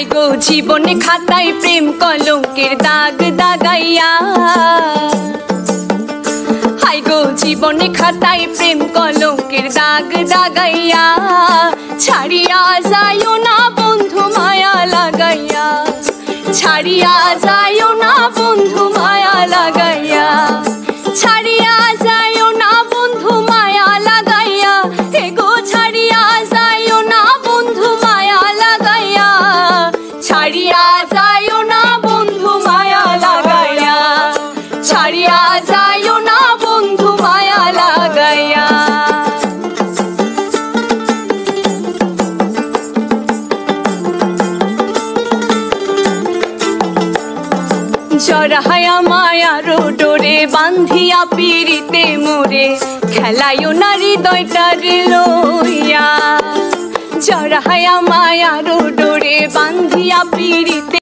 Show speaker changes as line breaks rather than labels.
High গো জীবনে খাতায় প্রেম কলঙ্কের দাগ দাগাইয়া, হাই গো জীবনে খাতায় প্রেম কলঙ্কের দাগ দাগাইয়া, ছাড়িয়া যাইও না বন্ধু মায়া লাগাইয়া, ছাড়িয়া যাইও না বন্ধু মায়া লাগাইয়া, ছাড়িয়া যাইও না বন্ধু মায়া লাগাইয়া, হে গো ছাড়িয়া যাইও না বন্ধু মায়া লাগাইয়া, ছাড়িয়া যাইও না বন্ধু মায়া লাগাইয়া, ছাড়িয়া যাইও না বন্ধু মায়া লাগাইয়া। জড়াইয়া মায়ার ডোরে বান্ধিয়া পিরিতে মোরে, খেলাইও না হৃদয়টারে লইয়া, জড়াইয়া মায়ার ডোরে বান্ধিয়া পিরিতে